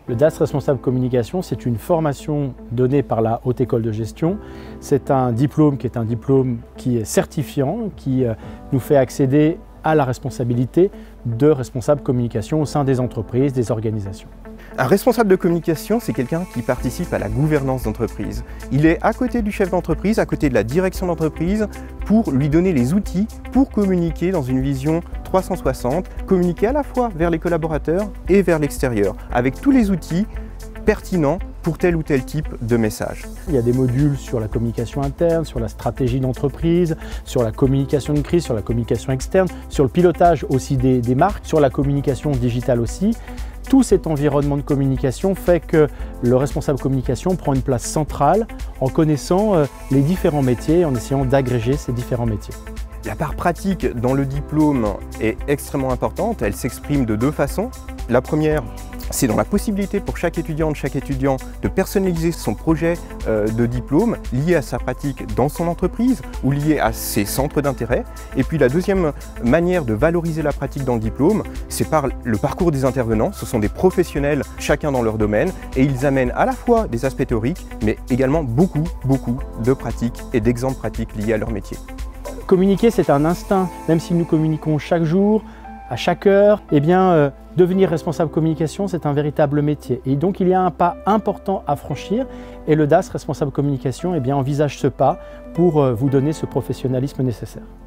Le DAS Responsable Communication, c'est une formation donnée par la Haute École de Gestion. C'est un diplôme qui est certifiant, qui nous fait accéder à la responsabilité de responsable communication au sein des entreprises, des organisations. Un responsable de communication, c'est quelqu'un qui participe à la gouvernance d'entreprise. Il est à côté du chef d'entreprise, à côté de la direction d'entreprise, pour lui donner les outils pour communiquer dans une vision 360, communiquer à la fois vers les collaborateurs et vers l'extérieur, avec tous les outils pertinents pour tel ou tel type de message. Il y a des modules sur la communication interne, sur la stratégie d'entreprise, sur la communication de crise, sur la communication externe, sur le pilotage aussi des marques, sur la communication digitale aussi. Tout cet environnement de communication fait que le responsable communication prend une place centrale en connaissant les différents métiers, en essayant d'agréger ces différents métiers. La part pratique dans le diplôme est extrêmement importante. Elle s'exprime de deux façons. La première, c'est dans la possibilité pour chaque étudiant de personnaliser son projet de diplôme lié à sa pratique dans son entreprise ou lié à ses centres d'intérêt. Et puis la deuxième manière de valoriser la pratique dans le diplôme, c'est par le parcours des intervenants. Ce sont des professionnels, chacun dans leur domaine, et ils amènent à la fois des aspects théoriques, mais également beaucoup de pratiques et d'exemples pratiques liés à leur métier. Communiquer, c'est un instinct. Même si nous communiquons chaque jour, à chaque heure, devenir responsable communication, c'est un véritable métier. Et donc, il y a un pas important à franchir. Et le DAS Responsable Communication envisage ce pas pour vous donner ce professionnalisme nécessaire.